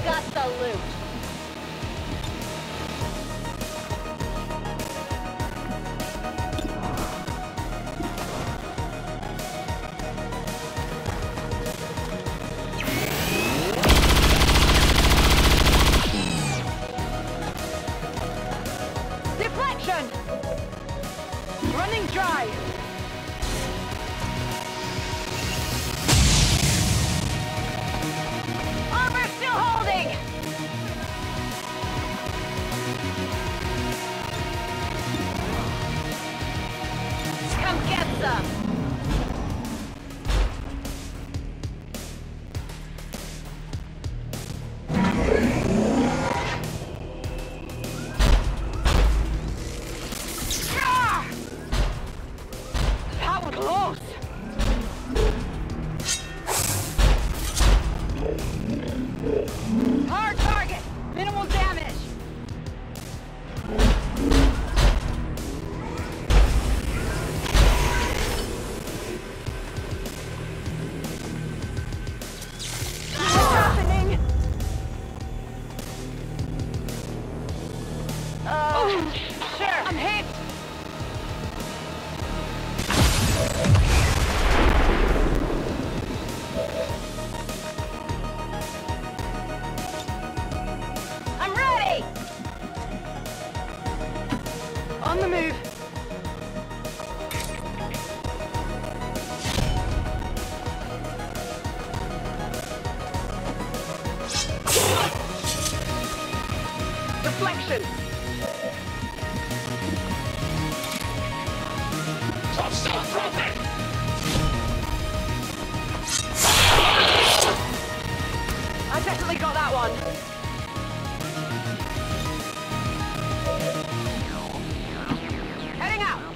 got the loot. Deflection! Running dry! Armor still holding! Come get some. That was close! Hard target! Minimal damage! What's happening? Sure, I'm hit! I'm ready. On the move! Deflection! I definitely got that one! Heading out!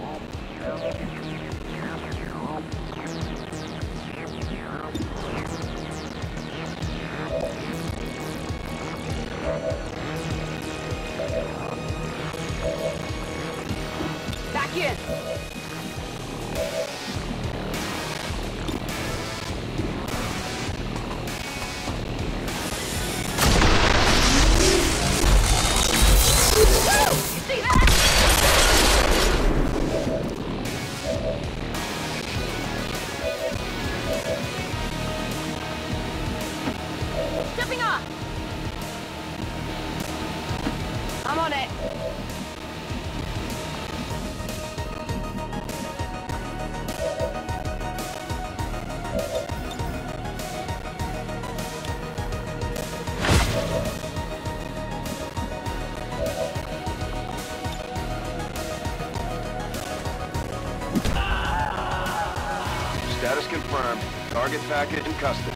Back in! Woo! See that? Stepping off. I'm on it! Status confirmed. Target package in custody.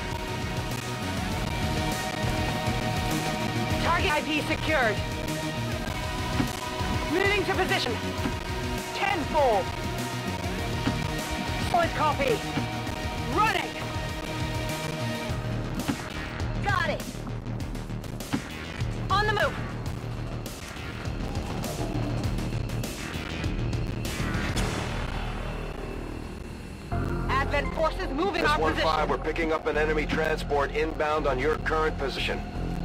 Target IP secured. Moving to position. 10-4. Solid copy. Running. Got it. On the move. Advent forces moving our position. 1-5, we're picking up an enemy transport inbound on your current position.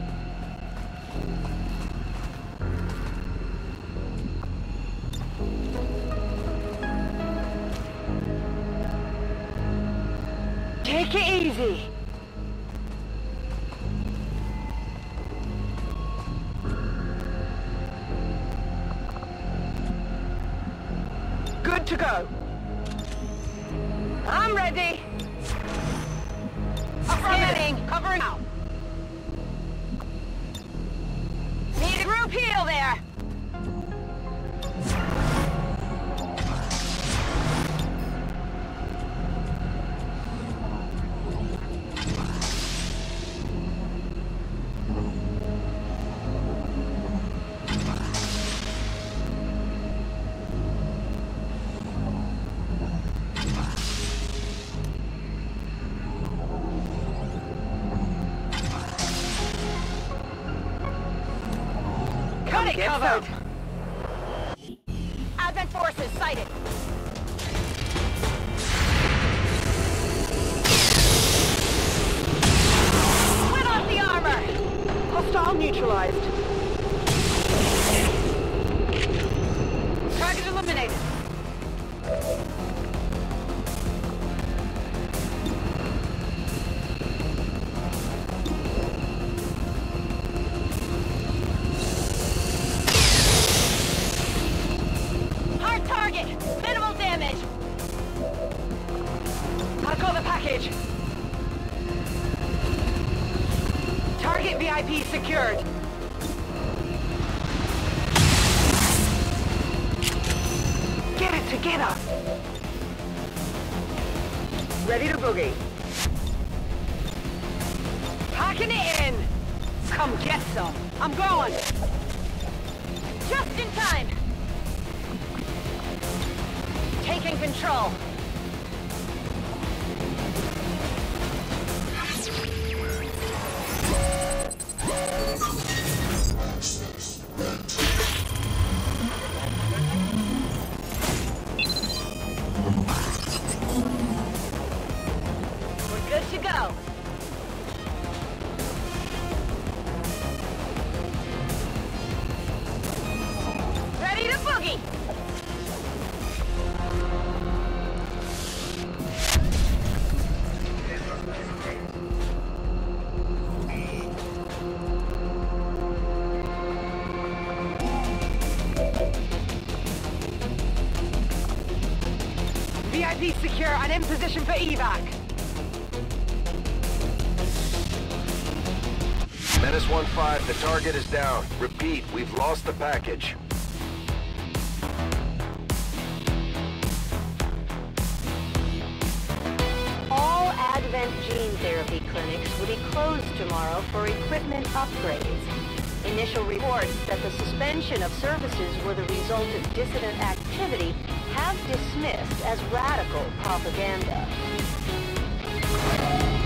Take it easy. Good to go. I'm ready. Scanning. Covering out. Need a group heal there. Got it covered. Advent forces sighted. Went off the armor. neutralized. Target eliminated. Hard target! Minimal damage! I've got the package. Target VIP secured. Get it together. Ready to boogie. Packing it in. Come get some. I'm going. Just in time! Taking control. We're good to go. Ready to boogie! VIP secure and in position for evac. Menace 1-5, the target is down. Repeat, we've lost the package. All Advent gene therapy clinics will be closed tomorrow for equipment upgrades. Initial reports that the suspension of services were the result of dissident activity have dismissed as radical propaganda.